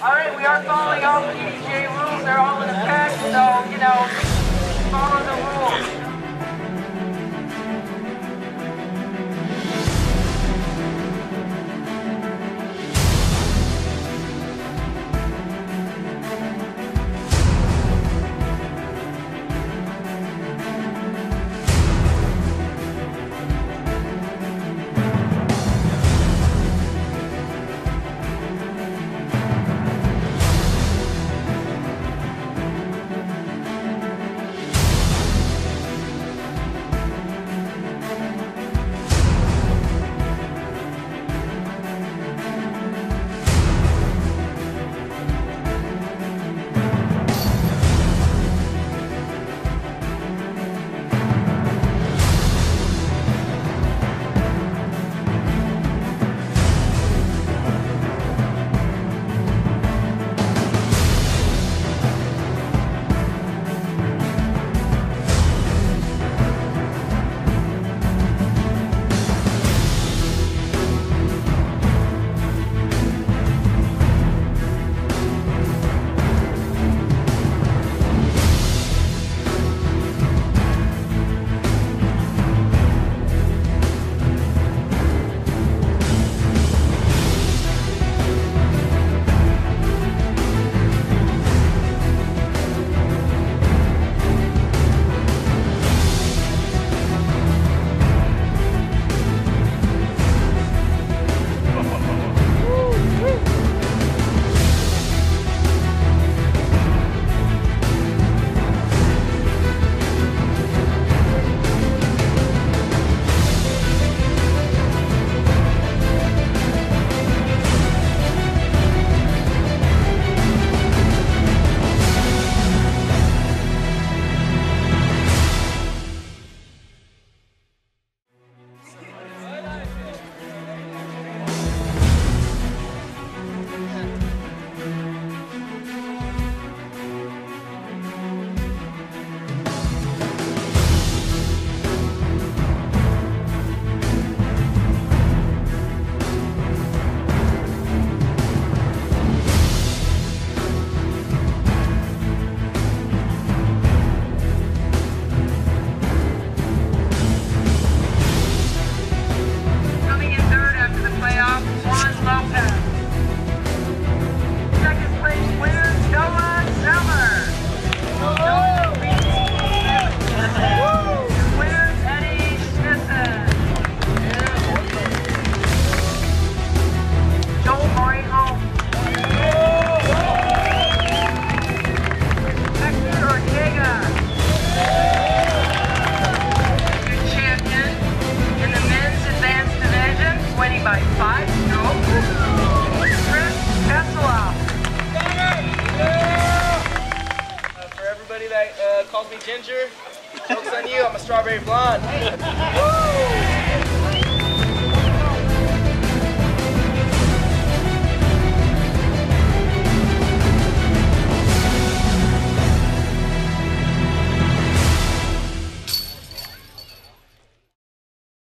Alright, we are following all the PDGA rules. They're all in effect, so, you know, follow the rules. By 5 strokes. Chris Tesla. For everybody that calls me Ginger, joke's on you, I'm a strawberry blonde. Woo!